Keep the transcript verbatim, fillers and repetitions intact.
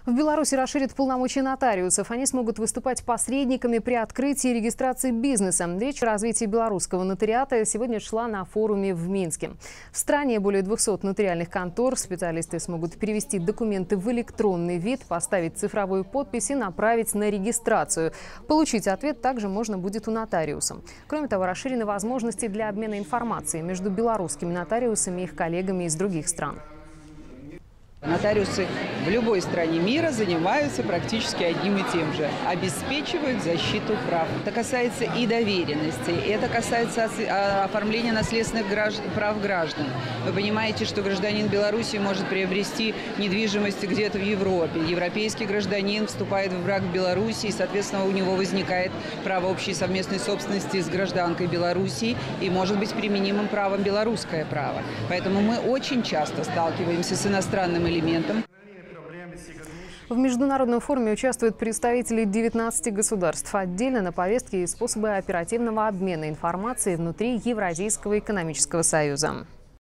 В Беларуси расширят полномочия нотариусов. Они смогут выступать посредниками при открытии и регистрации бизнеса. Речь о развитии белорусского нотариата сегодня шла на форуме в Минске. В стране более двухсот нотариальных контор. Специалисты смогут перевести документы в электронный вид, поставить цифровую подпись и направить на регистрацию. Получить ответ также можно будет у нотариуса. Кроме того, расширены возможности для обмена информацией между белорусскими нотариусами и их коллегами из других стран. Нотариусы в любой стране мира занимаются практически одним и тем же – обеспечивают защиту прав. Это касается и доверенности, это касается оформления наследственных прав граждан. Вы понимаете, что гражданин Беларуси может приобрести недвижимость где-то в Европе. Европейский гражданин вступает в брак в Беларуси, и, соответственно, у него возникает право общей совместной собственности с гражданкой Беларуси и может быть применимым правом белорусское право. Поэтому мы очень часто сталкиваемся с иностранным элементом. В международном форуме участвуют представители девятнадцати государств. Отдельно на повестке способы оперативного обмена информацией внутри Евразийского экономического союза.